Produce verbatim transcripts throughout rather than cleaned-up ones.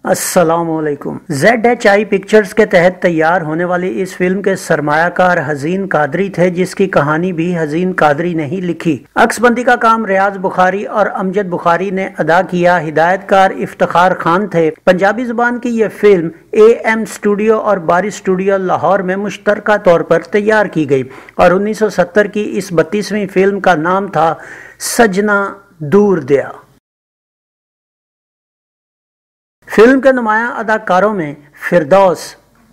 अस्सलामुअलैकुम। Z H I pictures के तहत तैयार होने वाली इस फिल्म के सरमायाकार हसीन कादरी थे, जिसकी कहानी भी हसीन कादरी ने ही लिखी। अक्सबंदी का काम रियाज बुखारी और अमजद बुखारी ने अदा किया। हिदायतकार इफ्तिखार खान थे। पंजाबी जुबान की यह फिल्म ए एम स्टूडियो और बारी स्टूडियो लाहौर में मुश्तरका तौर पर तैयार की गई और उन्नीस सौ सत्तर की इस बत्तीसवीं फिल्म का नाम था सजना दूर दया। फिल्म के नुमाया अदाकारों में फिरदौस,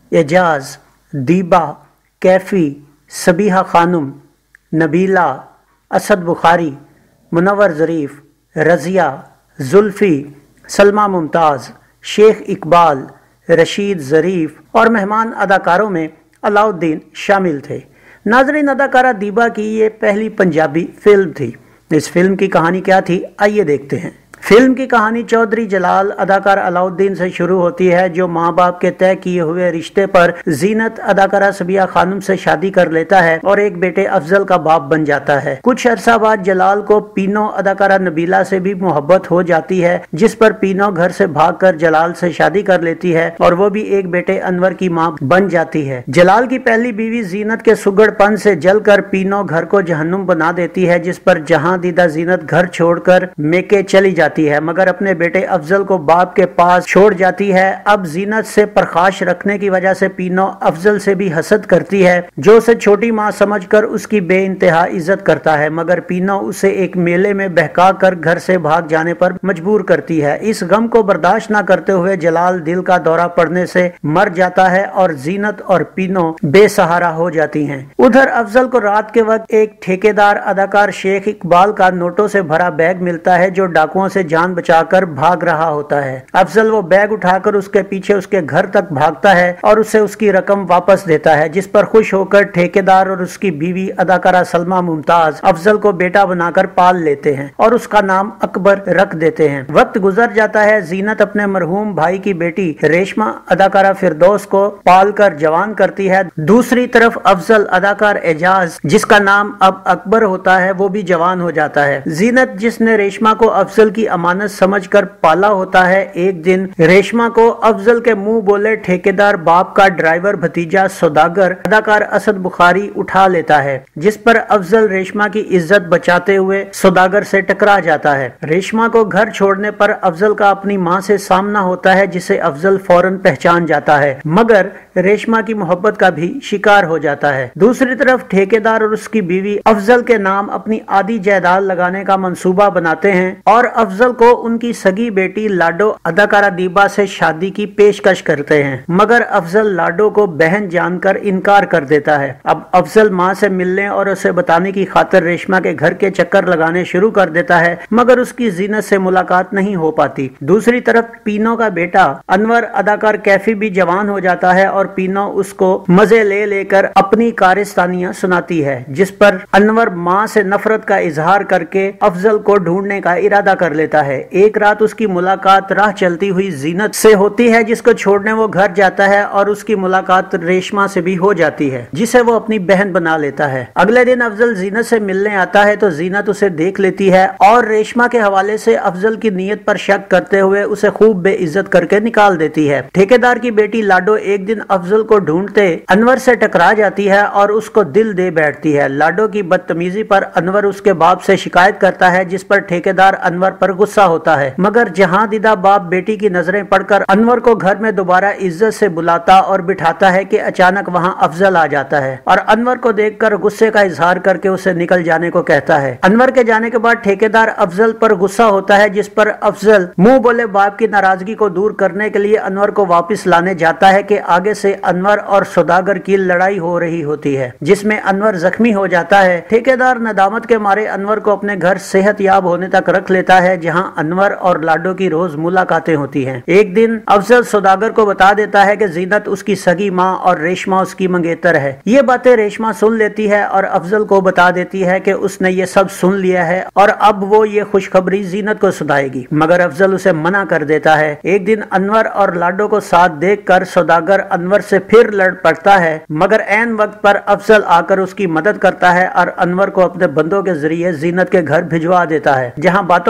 एजाज, दीबा, कैफी, सबीहा खानुम, नबीला, असद बुखारी, मुनव्वर ज़रीफ, रज़िया, जुल्फ़ी, सलमा मुमताज़, शेख इकबाल, रशीद ज़रीफ और मेहमान अदाकारों में अलाउद्दीन शामिल थे। नाज़रीन, अदाकारा दीबा की ये पहली पंजाबी फिल्म थी। इस फिल्म की कहानी क्या थी, आइए देखते हैं। फिल्म की कहानी चौधरी जलाल अदाकार अलाउद्दीन से शुरू होती है, जो माँ बाप के तय किए हुए रिश्ते पर जीनत अदाकारा सबीहा खानुम से शादी कर लेता है और एक बेटे अफजल का बाप बन जाता है। कुछ अरसा बाद जलाल को पीनो अदाकारा नबीला से भी मोहब्बत हो जाती है, जिस पर पीनो घर से भागकर जलाल से शादी कर लेती है और वो भी एक बेटे अनवर की माँ बन जाती है। जलाल की पहली बीवी जीनत के सुगड़पन से जलकर पीनो घर को जहन्नुम बना देती है, जिस पर जहां दीदा जीनत घर छोड़कर मेके चली जाती है, मगर अपने बेटे अफजल को बाप के पास छोड़ जाती है। अब जीनत से प्रकाश रखने की वजह से पीनो अफजल से भी हसद करती है, जो उसे छोटी माँ समझकर उसकी बेइंतहा इज्जत करता है, मगर पीनो उसे एक मेले में बहका कर घर से भाग जाने पर मजबूर करती है। इस गम को बर्दाश्त न करते हुए जलाल दिल का दौरा पड़ने से मर जाता है और जीनत और पीनो बेसहारा हो जाती हैं। उधर अफजल को रात के वक्त एक ठेकेदार अदाकार शेख इकबाल का नोटों से भरा बैग मिलता है, जो डाकुओं से जान बचाकर भाग रहा होता है। अफजल वो बैग उठाकर उसके पीछे उसके घर तक भागता है और उसे उसकी रकम वापस देता है, जिस पर खुश होकर ठेकेदार और उसकी बीवी अदाकारा सलमा मुमताज अफजल को बेटा बनाकर पाल लेते हैं और उसका नाम अकबर रख देते हैं। वक्त गुजर जाता है। जीनत अपने मरहूम भाई की बेटी रेशमा अदाकारा फिरदौस को पाल कर जवान करती है। दूसरी तरफ अफजल अदाकार एजाज, जिसका नाम अब अकबर होता है, वो भी जवान हो जाता है। जीनत, जिसने रेशमा को अफजल की अमानत समझकर पाला होता है, एक दिन रेशमा को अफजल के मुंह बोले ठेकेदार बाप का ड्राइवर भतीजा सौदागर अदाकार असद बुखारी उठा लेता है, जिस पर अफजल रेशमा की इज्जत बचाते हुए सौदागर से टकरा जाता है। रेशमा को घर छोड़ने पर अफजल का अपनी माँ से सामना होता है, जिसे अफजल फौरन पहचान जाता है, मगर रेशमा की मोहब्बत का भी शिकार हो जाता है। दूसरी तरफ ठेकेदार और उसकी बीवी अफजल के नाम अपनी आधी जायदाद लगाने का मंसूबा बनाते हैं और अफजल को उनकी सगी बेटी लाडो अदाकारा दीबा से शादी की पेशकश करते हैं, मगर अफजल लाडो को बहन जानकर इनकार कर देता है। अब अफजल माँ से मिलने और उसे बताने की खातिर रेशमा के घर के चक्कर लगाने शुरू कर देता है, मगर उसकी जीनत से मुलाकात नहीं हो पाती। दूसरी तरफ पीनो का बेटा अनवर अदाकार कैफी भी जवान हो जाता है और पीनो उसको मजे ले लेकर अपनी कारिस्तानियां सुनाती है, जिस पर अनवर माँ से नफरत का इजहार करके अफजल को ढूंढने का इरादा कर लेता है। एक रात उसकी मुलाकात राह चलती हुई जीनत से होती है, जिसको छोड़ने वो घर जाता है और उसकी मुलाकात रेशमा से भी हो जाती है, जिसे वो अपनी बहन बना लेता है। अगले दिन अफजल जीनत से मिलने आता है तो जीनत उसे देख लेती है और रेशमा के हवाले से अफजल की नीयत पर शक करते हुए उसे खूब बेइज्जत करके निकाल देती है। ठेकेदार की बेटी लाडो एक दिन अफजल को ढूंढते अनवर से टकरा जाती है और उसको दिल दे बैठती है। लाडो की बदतमीजी पर अनवर उसके बाप से शिकायत करता है, जिस पर ठेकेदार अनवर पर गुस्सा होता है, मगर जहां दीदा बाप बेटी की नजरें पड़कर अनवर को घर में दोबारा इज्जत से बुलाता और बिठाता है कि अचानक वहां अफजल आ जाता है और अनवर को देखकर गुस्से का इजहार करके उसे निकल जाने को कहता है। अनवर के जाने के बाद ठेकेदार अफजल पर गुस्सा होता है, जिस पर अफजल मुंह बोले बाप की नाराजगी को दूर करने के लिए अनवर को वापस लाने जाता है कि आगे से अनवर और सौदागर की लड़ाई हो रही होती है, जिसमें अनवर जख्मी हो जाता है। ठेकेदार नदामत के मारे अनवर को अपने घर सेहतयाब होने तक रख लेता है, जहां अनवर और लाडो की रोज मुलाकातें होती हैं। एक दिन अफजल सौदागर को बता देता है कि जीनत उसकी सगी माँ और रेशमा उसकी मंगेतर है। ये बातें रेशमा सुन लेती है और अफजल को बता देती है कि उसने ये सब सुन लिया है और अब वो ये खुशखबरी जीनत को सुनाएगी, मगर अफजल उसे मना कर देता है। एक दिन अनवर और लाडो को साथ देखकर सौदागर अनवर से फिर लड़ पड़ता है, मगर ऐन वक्त पर अफजल आकर उसकी मदद करता है और अनवर को अपने बंदों के जरिए जीनत के घर भिजवा देता है, जहां बातों बातों में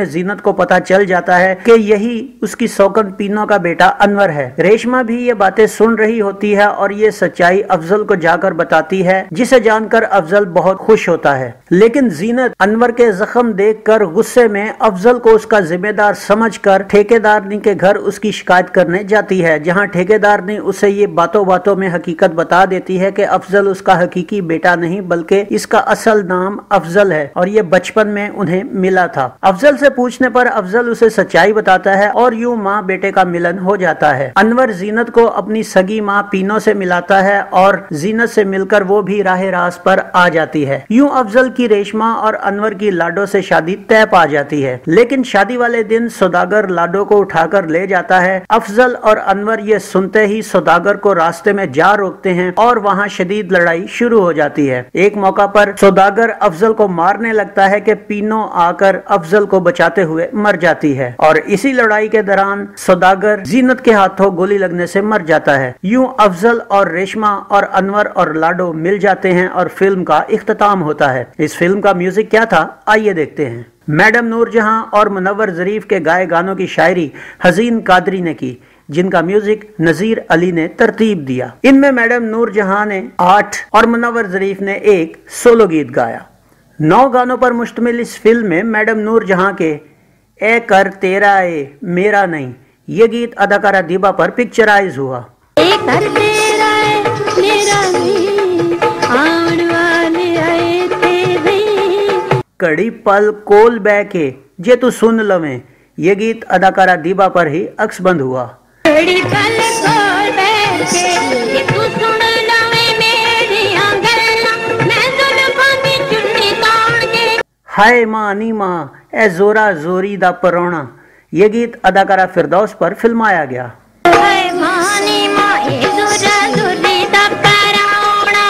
जीनत को पता चल जाता है कि यही उसकी सौकन पीनो का बेटा अनवर है। रेशमा भी ये बातें सुन रही होती है और ये सच्चाई अफजल को जाकर बताती है, जिसे जानकर अफजल बहुत खुश होता है। लेकिन जीनत अनवर के जख्म देखकर गुस्से में अफजल को उसका जिम्मेदार समझकर ठेकेदारनी के घर उसकी शिकायत करने जाती है, जहां ठेकेदारनी उसे ये बातों बातों में हकीकत बता देती है कि अफजल उसका हकीकी बेटा नहीं बल्कि इसका असल नाम अफजल है और ये बचपन में उन्हें मिला था। अफजल से पूछने पर अफजल उसे सच्चाई बताता है और यूं माँ बेटे का मिलन हो जाता है। अनवर जीनत को अपनी सगी माँ पीनो से मिलाता है और जीनत से मिलकर वो भी राह रास पर आ जाती है। यूं अफजल की रेशमा और अनवर की लाडो से शादी तय पा जाती है। लेकिन शादी वाले दिन सौदागर लाडो को उठाकर ले जाता है। अफजल और अनवर ये सुनते ही सौदागर को रास्ते में जा रोकते हैं और वहाँ शदीद लड़ाई शुरू हो जाती है। एक मौका पर सौदागर अफजल को मारने लगता है कि पीनो आकर अफजल को बचाते हुए मर जाती है और इसी लड़ाई के दौरान सौदागर जीनत के हाथों गोली लगने से मर जाता है। यूं अफजल और रेशमा और अनवर और लाडो मिल जाते हैं और फिल्म का इख्तिताम होता है। इस फिल्म का म्यूजिक क्या था, आइए देखते हैं। मैडम नूरजहां और मुनव्वर ज़रीफ के गाए गानों की शायरी हसीन कादरी ने की, जिनका म्यूजिक नजीर अली ने तरतीब दिया। इनमें मैडम नूरजहां ने आठ और मुनव्वर ज़रीफ ने एक सोलो गीत गाया। नौ गानों पर मुश्तमिल इस फिल्म में मैडम नूरजहां के ए कर तेरा ए मेरा नहीं ये गीत अदाकारा दीबा पर पिक्चराइज हुआ। ए कर तेरा ए मेरा नहीं आउण वाले आए तेरे कड़ी पल कोल बै के जे तू सुन लवें ये गीत अदाकारा दीबा पर ही अक्सबंद हुआ। कड़ी पल कोल बै के जे तू सुन लवें मेरी गल्ला मैं जुल्फां दी चुन्नी ताण के हाय मां नी मां ए जोरा जोरी दा परौना ये गीत अदाकारा फिरदौस पर फिल्माया गया। हाय मां नी मां ए जोरा जोरी दा परौना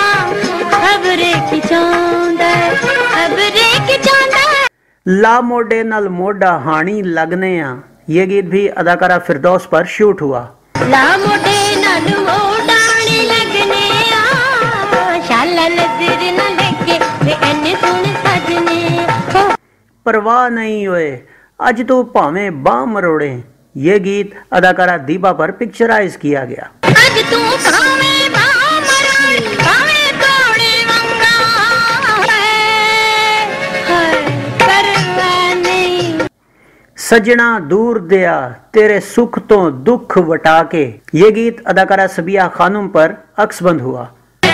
खबरे की चांदा खबरे की चांदा ला मोडे नल मोडा हानी लगने आ ये गीत भी अदाकारा फिरदौस पर शूट हुआ। ला मोडे नल मोडा हानी लगने आ शाला नजर न लगे वे एने सुन सजने परवाह नहीं होए अज तो भावें बाह मरोड़े ये गीत अदाकारा दीबा पर पिक्चराइज किया गया। आज तू भावें बाह मरोड़े भावें तोड़े वंगा है परवाह नहीं सजना दूर दिया तेरे सुख तो दुख वटा के ये गीत अदाकारा सबिया खानुम पर अक्सबंद हुआ।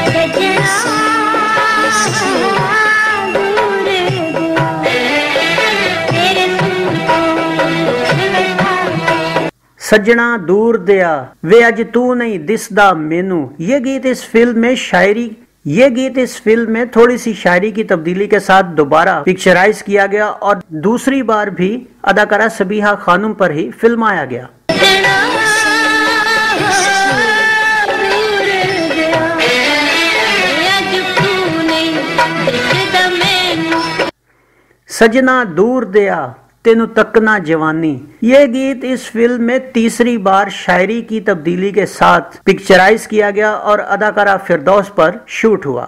सजना दूर दिया वे अज तू नहीं दिसदा मेनू ये गीत इस फिल्म में शायरी ये गीत इस फिल्म में थोड़ी सी शायरी की तब्दीली के साथ दोबारा पिक्चराइज किया गया और दूसरी बार भी अदाकारा सबिहा खानुम पर ही फिल्माया गया। सजना दूर दिया तेनु तकना जवानी ये गीत इस फिल्म में तीसरी बार शायरी की तब्दीली के साथ पिक्चराइज किया गया और अदाकारा फिरदौस पर शूट हुआ।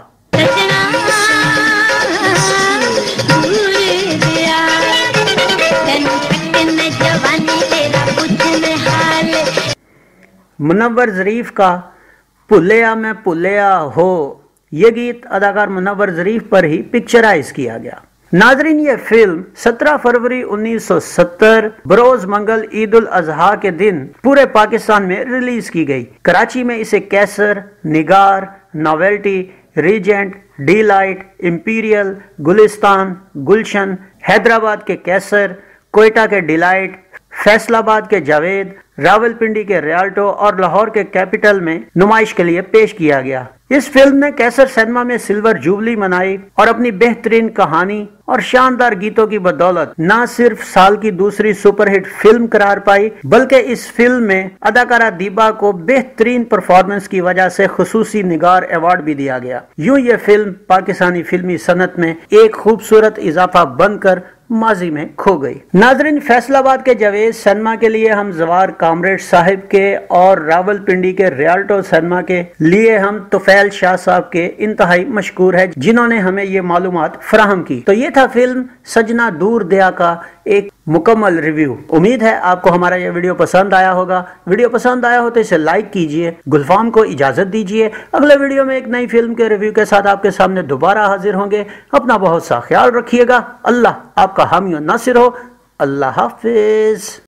मुनव्वर ज़रीफ का पुलिया में पुलिया हो ये गीत अदाकार मुनव्वर ज़रीफ पर ही पिक्चराइज किया गया। नाजरीन, ये फिल्म सत्रह फरवरी उन्नीस सौ सत्तर बरोज मंगल ईद उल अजहा के दिन पूरे पाकिस्तान में रिलीज की गई। कराची में इसे Qaiser, Nigar, Novelty, Regent, Delight, Imperial, Gulistan, Gulshan, Hyderabad के कैसर, कोयटा के डिलाइट, फैसलाबाद के जावेद, रावलपिंडी के रियाल्टो और लाहौर के कैपिटल में नुमाइश के लिए पेश किया गया। इस फिल्म ने कैसर सिनेमा में सिल्वर जुबली मनाई और अपनी बेहतरीन कहानी और शानदार गीतों की बदौलत न सिर्फ साल की दूसरी सुपरहिट फिल्म करार पाई बल्कि इस फिल्म में अदाकारा दीबा को बेहतरीन परफॉर्मेंस की वजह से खुसूसी निगार अवार्ड भी दिया गया। यूं ये फिल्म पाकिस्तानी फिल्मी सनत में एक खूबसूरत इजाफा बनकर माजी में खो गई। नाजरीन, फैसलाबाद के जावेद सिनेमा के लिए हम जवार कामरेड साहिब के और रावलपिंडी के रियाल्टो सिनेमा के लिए हम तुफैल जैल शाह साहब के इंतहाई मशकूर है, जिन्होंने हमें ये मालूमात फराहम की। तो ये था फिल्म सजना दूर दया का एक मुकम्मल रिव्यू। उम्मीद है आपको हमारा ये वीडियो पसंद आया होगा। वीडियो पसंद आया हो तो इसे लाइक कीजिए। गुलफाम को इजाजत दीजिए। अगले वीडियो में एक नई फिल्म के रिव्यू के साथ आपके सामने दोबारा हाजिर होंगे। अपना बहुत सा ख्याल रखिएगा। अल्लाह आपका हामी और नासिर हो। अल्लाह हाफिज।